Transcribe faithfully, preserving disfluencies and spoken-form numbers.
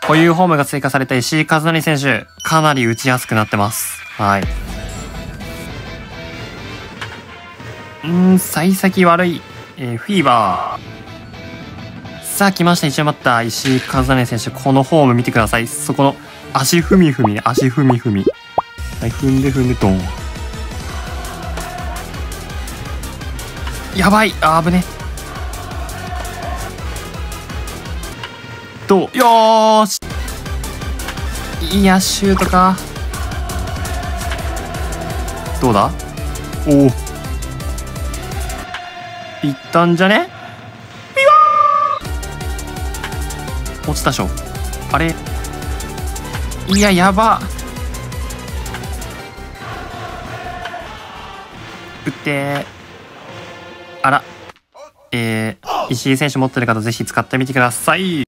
固有フォームが追加された石井和成選手、かなり打ちやすくなってます。はい。うーん、幸先悪い。えー、フィーバー。さあ、来ました。一番待った石井和成選手。このフォーム見てください。そこの足踏み踏み、足踏み踏み。はい、踏んで踏んでドン。やばい。あー、危ね。どうよーし。いや、シュートか。どうだ。おお。いったんじゃね。ピワー落ちたでしょ。あれ。いや、やば。打ってー。あら。えー、石井選手持ってる方ぜひ使ってみてください。